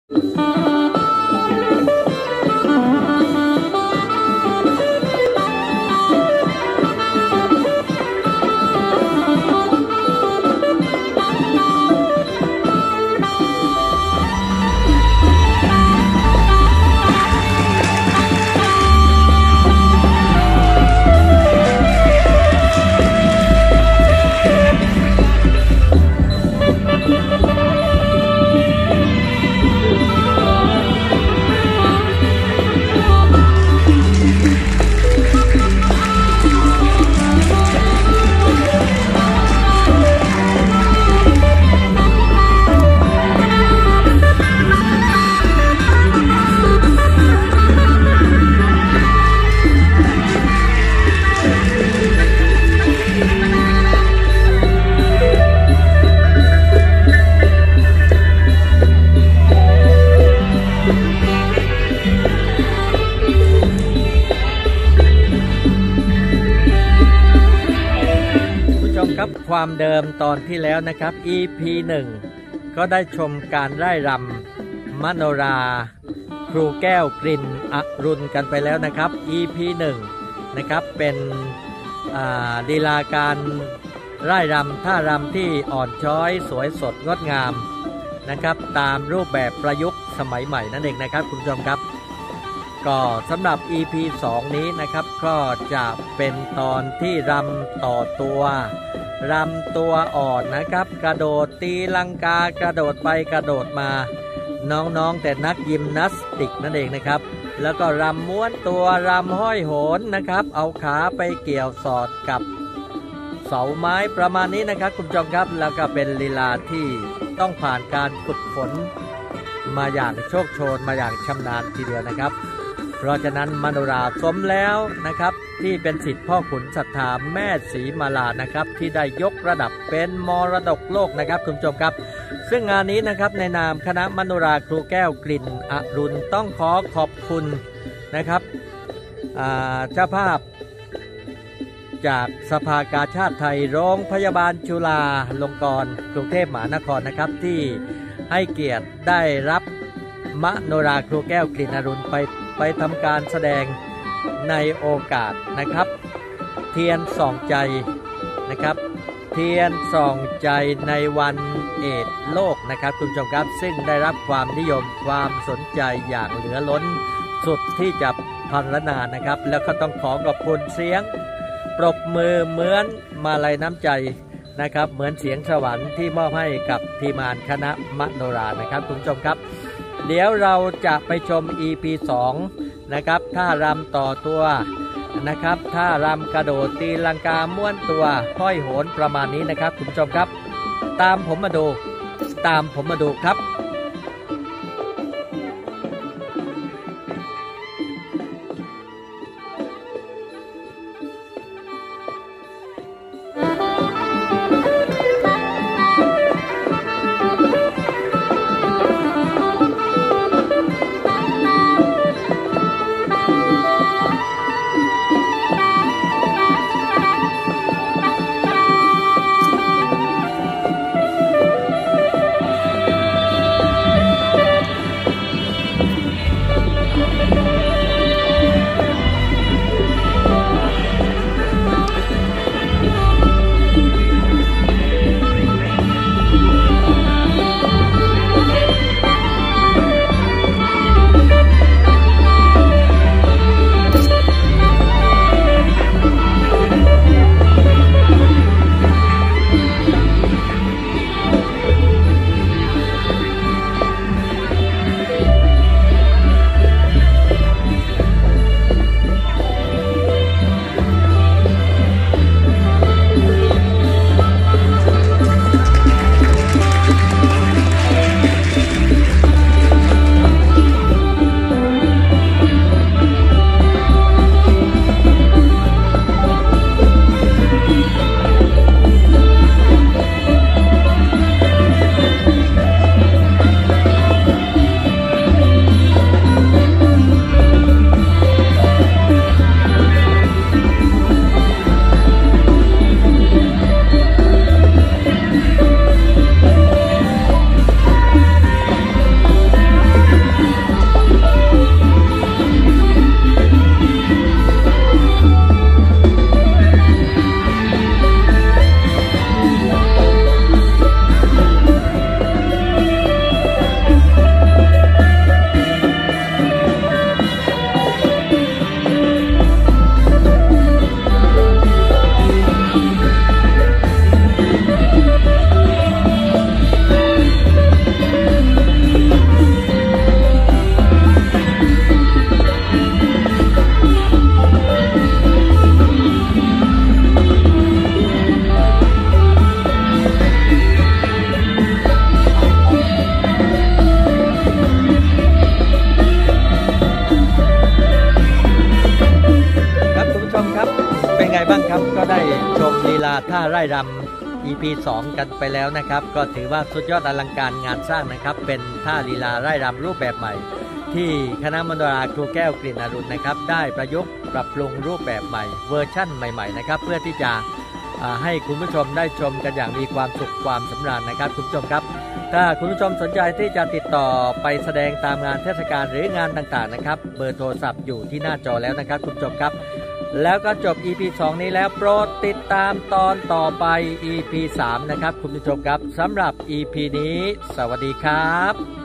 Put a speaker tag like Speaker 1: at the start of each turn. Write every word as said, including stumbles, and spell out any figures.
Speaker 1: ความเดิมตอนที่แล้วนะครับ อี พี หนึ่ง ก็ได้ชมการไร่รำมโนราครูแก้วกลิ่นอรุณกันไปแล้วนะครับ อี พี หนึ่ง นะครับเป็นลีลาการไร่รำท่ารำที่อ่อนช้อยสวยสดงดงามนะครับตามรูปแบบประยุกต์สมัยใหม่นั่นเองนะครับคุณผู้ชมครับก็สำหรับ อี พี สอง นี้นะครับก็จะเป็นตอนที่รำต่อตัวรำตัวอ่อนนะครับกระโดดตีลังกากระโดดไปกระโดดมาน้องๆแต่นักยิมนาสติกนั่นเองนะครับแล้วก็รำม้วนตัวรำห้อยโหนนะครับเอาขาไปเกี่ยวสอดกับเสาไม้ประมาณนี้นะครับคุณผู้ชมครับแล้วก็เป็นลีลาที่ต้องผ่านการฝึกฝนมาอย่างโชคโชนมาอย่างชำนาญทีเดียวนะครับเพราะฉะนั้นมโนราสมแล้วนะครับที่เป็นศิษย์พ่อขุนศรัทธาแม่ศรีมาลานะครับที่ได้ยกระดับเป็นมรดกโลกนะครับคุณผู้ชมครับซึ่งงานนี้นะครับในนามคณะมโนราครูแก้วกลิ่นอรุณต้องขอขอบคุณนะครับเจ้าภาพจากสภากาชาดไทยโรงพยาบาลจุฬาลงกรณ์กรุงเทพมหานครนะครับที่ให้เกียรติได้รับมโนราครูแก้วกลิ่นอรุณไปไปทำการแสดงในโอกาสนะครับเทียนส่องใจนะครับเทียนส่องใจในวันเอดส์โลกนะครับคุณผู้ชมครับซึ่งได้รับความนิยมความสนใจอย่างเหลือล้นสุดที่จะพรรณนานะครับแล้วก็ต้องขอขอบคุณเสียงปรบมือเหมือนมาลัยน้ำใจนะครับเหมือนเสียงสวรรค์ที่มอบให้กับทีมงานคณะมโนรานะครับคุณผู้ชมครับเดี๋ยวเราจะไปชม อี พี สอง นะครับท่ารำต่อตัวนะครับท่ารำกระโดดตีลังกาม้วนตัวห้อยโหนประมาณนี้นะครับคุณผู้ชมครับตามผมมาดูตามผมมาดูครับถ้าไร่รำ อี พี สองกันไปแล้วนะครับก็ถือว่าสุดยอดอลังการงานสร้างนะครับเป็นท่าลีลาไร่รำรูปแบบใหม่ที่คณะมโนราครูแก้วกลิ่นอรุณนะครับได้ประยุกต์ปรับปรุงรูปแบบใหม่เวอร์ชั่นใหม่ๆนะครับเพื่อที่จะให้คุณผู้ชมได้ชมกันอย่างมีความสุขความสำราญนะครับคุณผู้ชมครับถ้าคุณผู้ชมสนใจที่จะติดต่อไปแสดงตามงานเทศกาลหรืองานต่างๆนะครับเบอร์โทรศัพท์อยู่ที่หน้าจอแล้วนะครับคุณผู้ชมครับแล้วก็จบ อี พี สอง นี้แล้วโปรดติดตามตอนต่อไป อี พี สามนะครับคุณผู้ชมครับสำหรับ อี พี นี้สวัสดีครับ